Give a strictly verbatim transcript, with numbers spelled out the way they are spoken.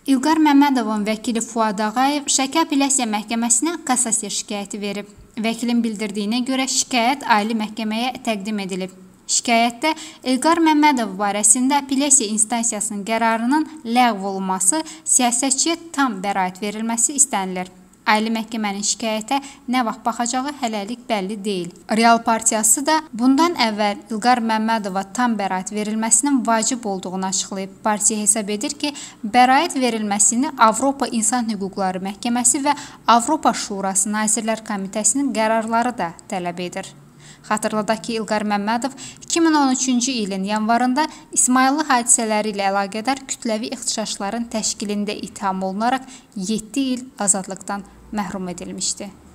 İlqar Məmmədovun vəkili Fuad Ağayev Şəki Apellyasiya Məhkəməsinə kassasiya şikayəti verib. Vəkilin bildirdiyinə görə şikayət Ali Məhkəməyə təqdim edilib. Şikayətdə İlqar Məmmədov barəsində apellyasiya instansiyasının qərarının ləğv olunması, siyasətçiyə tam bəraət verilməsi istənilir. Ali Məhkəmənin şikayətə nə vaxt baxacağı hələlik bəlli deyil. Real Partiyası da bundan əvvəl İlqar Məmmədova tam bəraət verilməsinin vacib olduğunu açıqlayıb. Partiya hesab edir ki, bəraət verilməsini Avropa İnsan Hüquqları Məhkəməsi və Avropa Şurası Nazirlər Komitəsinin qərarları da tələb edir. Xatırladaq ki, İlqar Məmmədov iki min on üçüncü ilin yanvarında İsmayıllı hadisələri ilə əlaqədar kütləvi ixtişaşların təşkilində ittiham olunaraq yeddi il azadlıqdan məhrum edilmişdi.